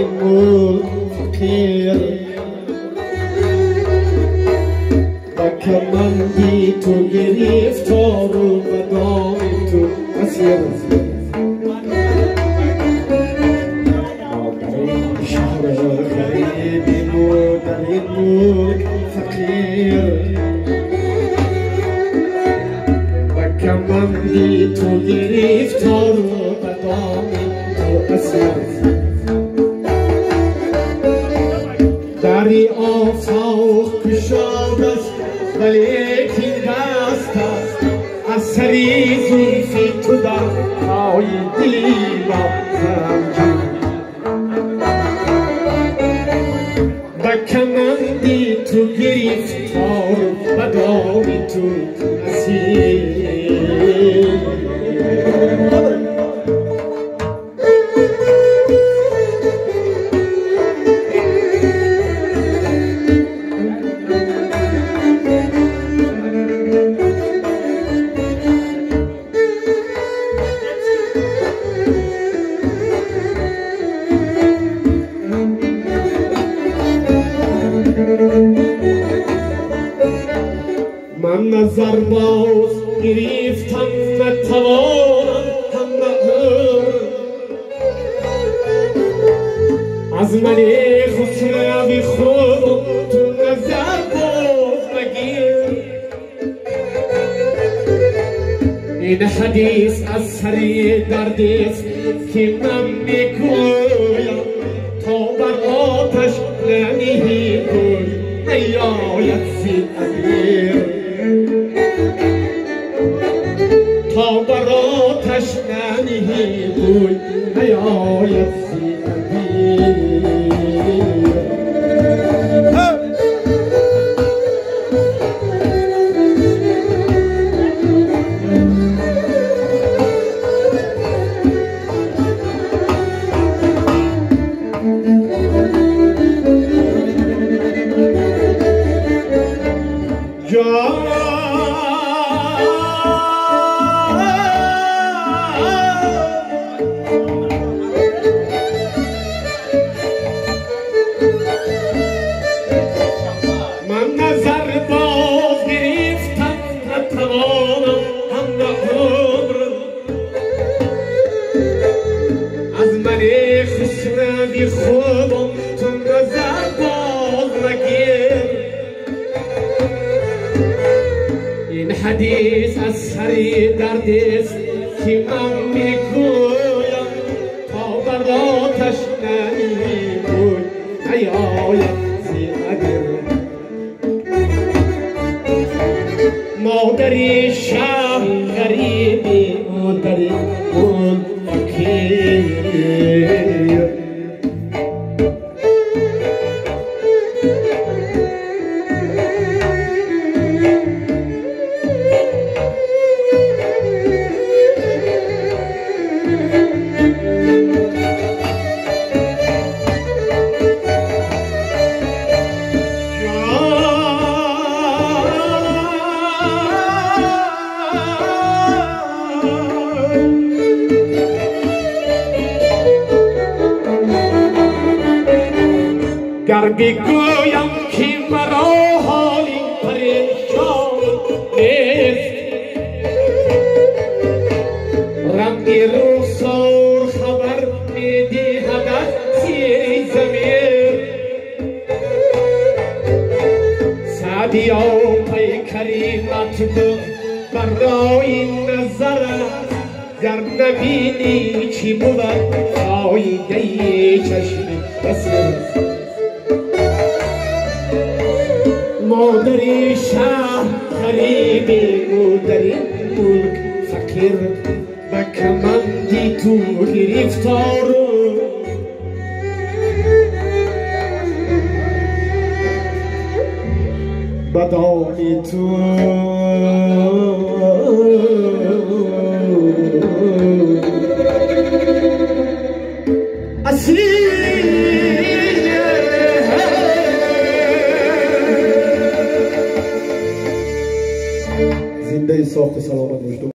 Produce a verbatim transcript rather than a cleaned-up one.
ملك فقير و کمندی تو گرفتار و دام تو اسیر شهر غریبی و در این ملک فقیر و کمندی تو گرفتار و دام تو اسیر دری آفاق کشاد است ولیکن دست است از سری زلفی تو در پای دیوار زنجیر و کمندی تو گرفتار و دامی تو اسیر من نظر باز گرفتم نتوانم هم نهر از من خسروی خود تو نظر باز نگیر این حدیث از سری دردیست که من میگویم تا بر آتش نمی گوی نیاید زی امیر تا بر آتش نمی گوی نیاید زی امیر من نظر باز گرفتم نتوانم هم عمر از من خسروی خودم تو نظر باز نگیر این حدیث از سری دردیست که من میگویم تا بر آتش نمی گوی نیاید زی امیر مادری شهر غریبی مادری اون فقیر گر بگویم که مرا حالی پریشان نیست رنگ رخسار خبر میدهد از زیر زمین سعدیا پیکری مطلوب برای نظرت گر نبینی چی بود فایده چشم بسیار مادری شهر غریبی مادری ملک فقیر و کمندی تو گرفتار بدانی تو اسیر زنده ساخت سلامت باشید.